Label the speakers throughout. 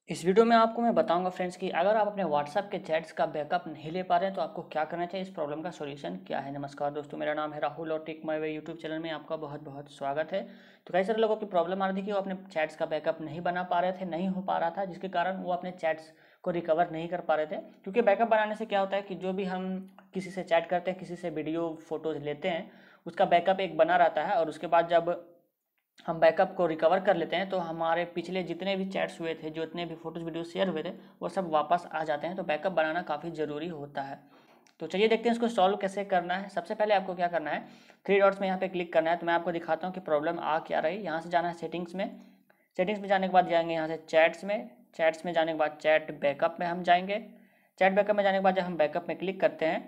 Speaker 1: इस वीडियो में आपको मैं बताऊंगा फ्रेंड्स कि अगर आप अपने व्हाट्सएप के चैट्स का बैकअप नहीं ले पा रहे हैं तो आपको क्या करना चाहिए, इस प्रॉब्लम का सॉल्यूशन क्या है। नमस्कार दोस्तों, मेरा नाम है राहुल और tech my way YouTube channel में आपका बहुत बहुत स्वागत है। तो कई सारे लोगों की प्रॉब्लम आ रही थी कि वो अपने चैट्स का बैकअप नहीं बना पा रहे थे, नहीं हो पा रहा था, जिसके कारण वो अपने चैट्स को रिकवर नहीं कर पा रहे थे। क्योंकि बैकअप बनाने से क्या होता है कि जो भी हम किसी से चैट करते हैं, किसी से वीडियो फोटोज लेते हैं, उसका बैकअप एक बना रहता है और उसके बाद जब हम बैकअप को रिकवर कर लेते हैं तो हमारे पिछले जितने भी चैट्स हुए थे, जितने भी फोटोज वीडियो शेयर हुए थे, वो सब वापस आ जाते हैं। तो बैकअप बनाना काफ़ी ज़रूरी होता है। तो चलिए देखते हैं इसको सॉल्व कैसे करना है। सबसे पहले आपको क्या करना है, थ्री डॉट्स में यहाँ पे क्लिक करना है। तो मैं आपको दिखाता हूँ कि प्रॉब्लम आ क्या रही। यहाँ से जाना है सेटिंग्स में। सेटिंग्स में जाने के बाद जाएंगे यहाँ से चैट्स में। चैट्स में जाने के बाद चैट बैकअप में हम जाएंगे। चैट बैकअप में जाने के बाद जब हम बैकअप में क्लिक करते हैं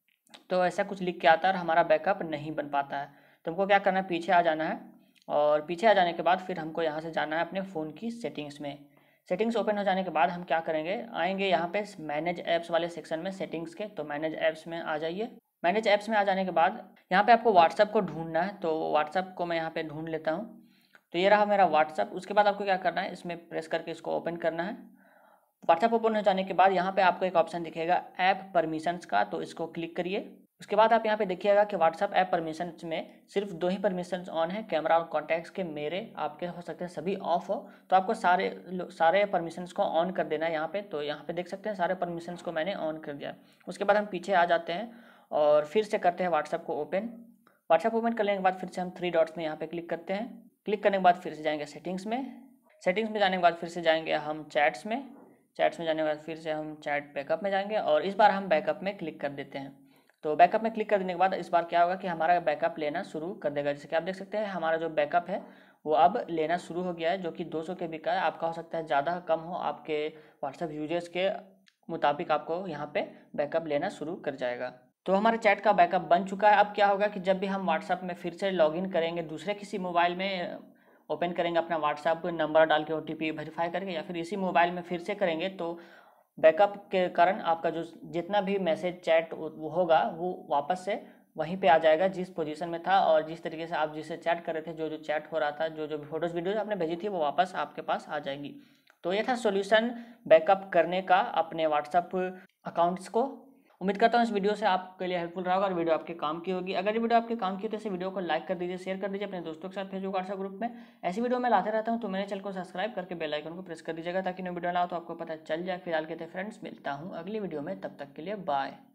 Speaker 1: तो ऐसा कुछ लिख के आता है और हमारा बैकअप नहीं बन पाता है। तो हमको क्या करना है, पीछे आ जाना है और पीछे आ जाने के बाद फिर हमको यहाँ से जाना है अपने फ़ोन की सेटिंग्स में। सेटिंग्स ओपन हो जाने के बाद हम क्या करेंगे, आएंगे यहाँ पे मैनेज ऐप्स वाले सेक्शन में सेटिंग्स के। तो मैनेज ऐप्स में आ जाइए। मैनेज ऐप्स में आ जाने के बाद यहाँ पे आपको व्हाट्सअप को ढूंढना है। तो व्हाट्सअप को मैं यहाँ पे ढूंढ लेता हूँ। तो ये रहा मेरा व्हाट्सअप। उसके बाद आपको क्या करना है, इसमें प्रेस करके इसको ओपन करना है। व्हाट्सएप ओपन हो जाने के बाद यहाँ पे आपको एक ऑप्शन दिखेगा ऐप परमिशंस का, तो इसको क्लिक करिए। उसके बाद आप यहाँ पे देखिएगा कि व्हाट्सएप ऐप परमिशंस में सिर्फ दो ही परमिशंस ऑन है, कैमरा और कॉन्टैक्ट्स के। मेरे आपके हो सकते हैं सभी ऑफ हो, तो आपको सारे परमिशंस को ऑन कर देना है यहाँ पे। तो यहाँ पे देख सकते हैं सारे परमिशंस को मैंने ऑन कर दिया। उसके बाद हम पीछे आ जाते हैं और फिर से करते हैं व्हाट्सएप को ओपन। व्हाट्सएप ओपन करने के बाद फिर से हम थ्री डॉट्स में यहाँ पे क्लिक करते हैं। क्लिक करने के बाद फिर से जाएंगे सेटिंग्स में। सेटिंग्स में जाने के बाद फिर से जाएंगे हम चैट्स में। चैट्स में जाने के बाद फिर से हम चैट बैकअप में जाएंगे और इस बार हम बैकअप में क्लिक कर देते हैं। तो बैकअप में क्लिक कर देने के बाद इस बार क्या होगा कि हमारा बैकअप लेना शुरू कर देगा। जैसे कि आप देख सकते हैं हमारा जो बैकअप है वो अब लेना शुरू हो गया है, जो कि 200 के का है। आपका हो सकता है ज़्यादा कम हो, आपके व्हाट्सएप यूजर्स के मुताबिक आपको यहाँ पे बैकअप लेना शुरू कर जाएगा। तो हमारे चैट का बैकअप बन चुका है। अब क्या होगा कि जब भी हम व्हाट्सएप में फिर से लॉगिन करेंगे, दूसरे किसी मोबाइल में ओपन करेंगे अपना व्हाट्सएप नंबर डाल के OTP वेरीफाई करके, या फिर इसी मोबाइल में फिर से करेंगे, तो बैकअप के कारण आपका जो जितना भी मैसेज चैट वो होगा वो वापस से वहीं पे आ जाएगा जिस पोजीशन में था, और जिस तरीके से आप जिससे चैट कर रहे थे, जो जो चैट हो रहा था, जो जो फोटोज़ वीडियोज़ आपने भेजी थी, वो वापस आपके पास आ जाएंगी। तो ये था सॉल्यूशन बैकअप करने का अपने व्हाट्सएप अकाउंट्स को। उम्मीद करता हूँ इस वीडियो से आपके लिए हेल्पफुल रहा होगा और वीडियो आपके काम की होगी। अगर ये वीडियो आपके काम की है तो इस वीडियो को लाइक कर दीजिए, शेयर कर दीजिए अपने दोस्तों के साथ फेसबुक व्हाट्सएप ग्रुप में। ऐसी वीडियो मैं लाते रहता हूँ, तो मेरे चैनल को सब्सक्राइब करके बेल आइकन को प्रेस कर दीजिएगा ताकि नई वीडियो ना हो तो आपको पता चल जाए। फिलहाल के लिए फ्रेंड्स, मिलता हूँ अगली वीडियो में, तब तक के लिए बाय।